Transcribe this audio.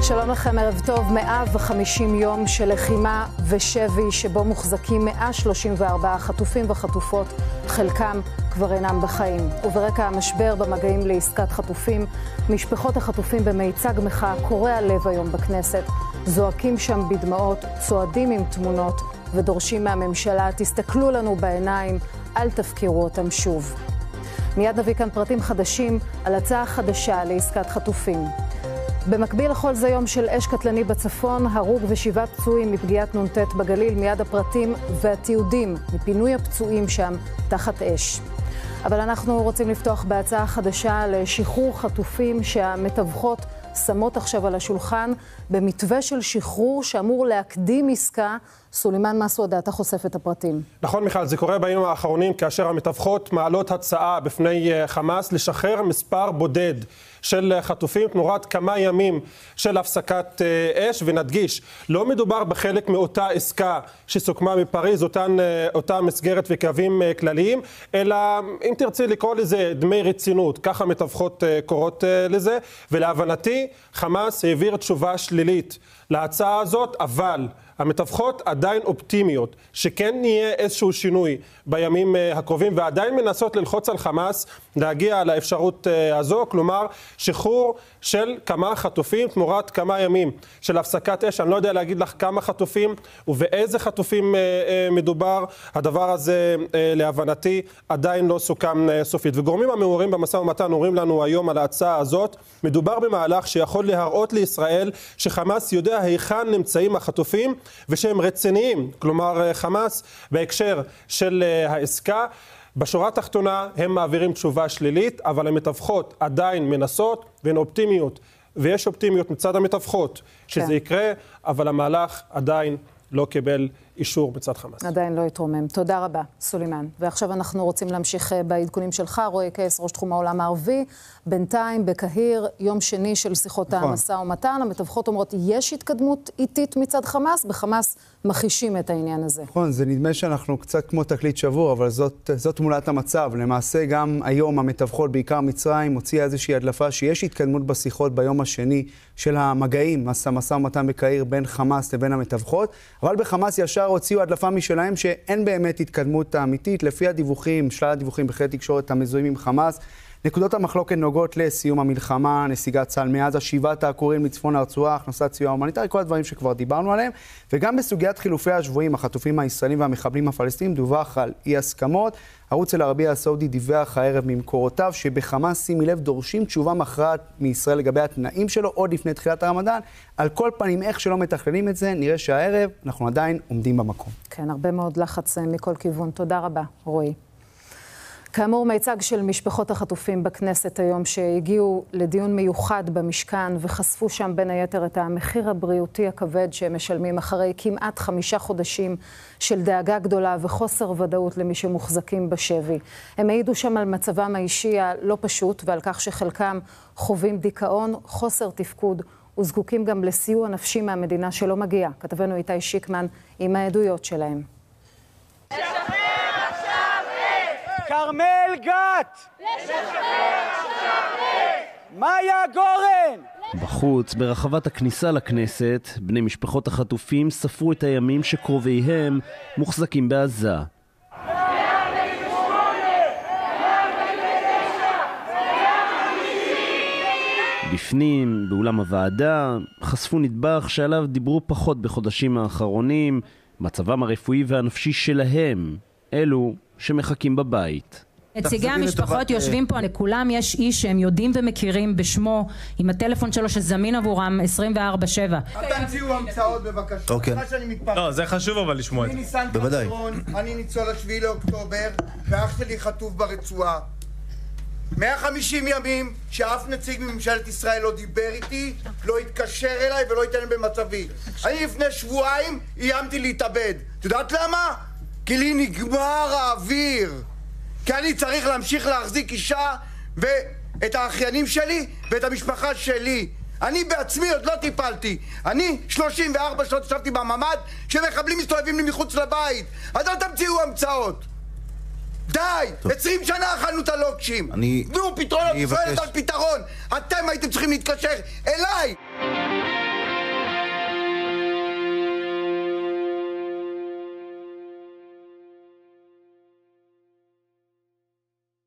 שלום לכם, ערב טוב. 150 יום של לחימה ושבי שבו מוחזקים 134 חטופים וחטופות, חלקם כבר אינם בחיים. וברקע המשבר במגעים לעסקת חטופים, משפחות החטופים במיצג מחאה קורע לב היום בכנסת, זועקים שם בדמעות, צועדים עם תמונות ודורשים מהממשלה, תסתכלו לנו בעיניים, אל תפקירו אותם שוב. מיד נביא כאן פרטים חדשים על הצעה חדשה לעסקת חטופים. במקביל לכל זה יום של אש קטלני בצפון, הרוג ו7 פצועים מפגיעת נ"ט בגליל, מיד הפרטים והתיעודים מפינוי הפצועים שם תחת אש. אבל אנחנו רוצים לפתוח בהצעה חדשה לשחרור חטופים שהמתווכות שמות עכשיו על השולחן, במתווה של שחרור שאמור להקדים עסקה. סולימן מסעודה, אתה חושף את הפרטים. נכון מיכל, זה קורה בימים האחרונים כאשר המתווכות מעלות הצעה בפני חמאס לשחרר מספר בודד של חטופים תמורת כמה ימים של הפסקת אש, ונדגיש, לא מדובר בחלק מאותה עסקה שסוכמה בפריז, אותה מסגרת וקווים כלליים, אלא אם תרצי לקרוא לזה דמי רצינות, ככה מתווכות קוראות לזה, ולהבנתי חמאס העביר תשובה שלילית להצעה הזאת, אבל המתווכות עדיין אופטימיות שכן יהיה איזשהו שינוי בימים הקרובים, ועדיין מנסות ללחוץ על חמאס להגיע לאפשרות הזו, כלומר שחרור של כמה חטופים תמורת כמה ימים של הפסקת אש. אני לא יודע להגיד לך כמה חטופים ובאיזה חטופים מדובר, הדבר הזה להבנתי עדיין לא סוכם סופית. וגורמים המעורים במשא ומתן אומרים לנו היום על ההצעה הזאת, מדובר במהלך שיכול להראות לישראל שחמאס יודע היכן נמצאים החטופים ושהם רציניים, כלומר חמאס בהקשר של העסקה. בשורה התחתונה הם מעבירים תשובה שלילית, אבל המתווכות עדיין מנסות והן אופטימיות, ויש אופטימיות מצד המתווכות שזה יקרה, אבל המהלך עדיין לא קיבל אישור מצד חמאס. עדיין לא יתרומם. תודה רבה, סולימן. ועכשיו אנחנו רוצים להמשיך בעדכונים שלך, רועי קייס, ראש תחום העולם הערבי. בינתיים בקהיר, יום שני של שיחות המשא ומתן, המתווכות אומרות, יש התקדמות איטית מצד חמאס, בחמאס מכחישים את העניין הזה. נכון, זה נדמה שאנחנו קצת כמו תקליט שבור, אבל זאת תמונת המצב. למעשה גם היום המתווכות, בעיקר מצרים, הוציאה איזושהי הדלפה שיש התקדמות בשיחות ביום השני של המגעים, המשא ומתן בקהיר בין חמאס לבין המתווכות, אבל בחמאס ישר הוציאו הדלפה משלהם שאין באמת התקדמות אמיתית. לפי הדיווחים, שלל הדיווחים בכלי תקשורת המזוהים עם חמאס, נקודות המחלוקת נוגעות לסיום המלחמה, נסיגת צה"ל מעזה, שיבת העקורים מצפון הרצועה, הכנסת סיוע הומניטרי, כל הדברים שכבר דיברנו עליהם, וגם בסוגיית חילופי השבויים, החטופים הישראלים והמחבלים הפלסטינים, דווח על אי הסכמות. ערוץ אל-ערבייה הסעודי דיווח הערב ממקורותיו שבחמאס, שימי לב, דורשים תשובה מכרעת מישראל לגבי התנאים שלו עוד לפני תחילת הרמדאן. על כל פנים, איך שלא מתכללים את זה, נראה שהערב אנחנו עדיין עומדים במקום. כן, הרבה מאוד לחץ מכל כיוון. תודה רבה, רועי. כאמור, מיצג של משפחות החטופים בכנסת היום שהגיעו לדיון מיוחד במשכן וחשפו שם בין היתר את המחיר הבריאותי הכבד שהם משלמים אחרי כמעט 5 חודשים של דאגה גדולה וחוסר ודאות למי שמוחזקים בשבי. הם העידו שם על מצבם האישי הלא פשוט ועל כך שחלקם חווים דיכאון, חוסר תפקוד וזקוקים גם לסיוע נפשי מהמדינה שלא מגיע. כתבנו איתי שיקמן עם העדויות שלהם. כרמל גת! לשחרר עכשיו! מאיה גורן! בחוץ, ברחבת הכניסה לכנסת, בני משפחות החטופים ספרו את הימים שקרוביהם מוחזקים בעזה. בפנים, באולם הוועדה, חשפו נדבך שעליו דיברו פחות בחודשים האחרונים, מצבם הרפואי והנפשי שלהם, אלו שמחכים בבית. נציגי המשפחות יושבים פה, לכולם יש איש שהם יודעים ומכירים בשמו, עם הטלפון שלו שזמין עבורם 24/7. אל תמציאו המצאות בבקשה. לא, זה חשוב אבל לשמוע את זה. אני ניסן קטרון, אני ניצול 7 לאוקטובר, ואח שלי חטוף ברצועה. 150 ימים שאף נציג מממשלת ישראל לא דיבר איתי, לא התקשר אליי ולא התעניין במצבי. אני לפני שבועיים איימתי להתאבד. את יודעת למה? כי לי נגמר האוויר. כי אני צריך להמשיך להחזיק אישה ואת האחיינים שלי ואת המשפחה שלי. אני בעצמי עוד לא טיפלתי. אני 34 שעות ישבתי בממ"ד שמחבלים מסתובבים לי מחוץ לבית. אז אל תמציאו המצאות. די! 20 שנה אכלנו את הלוקשים. תנו פתרונות, שואלת על פתרון. אתם הייתם צריכים להתקשר אליי.